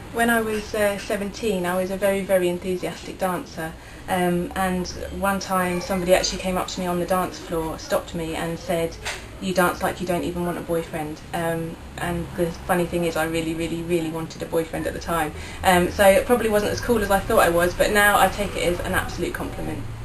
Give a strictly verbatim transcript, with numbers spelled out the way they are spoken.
When I was uh, seventeen, I was a very, very enthusiastic dancer, um, and one time somebody actually came up to me on the dance floor, stopped me and said, "You dance like you don't even want a boyfriend." Um, and the funny thing is I really, really, really wanted a boyfriend at the time. Um, so it probably wasn't as cool as I thought I was, but now I take it as an absolute compliment.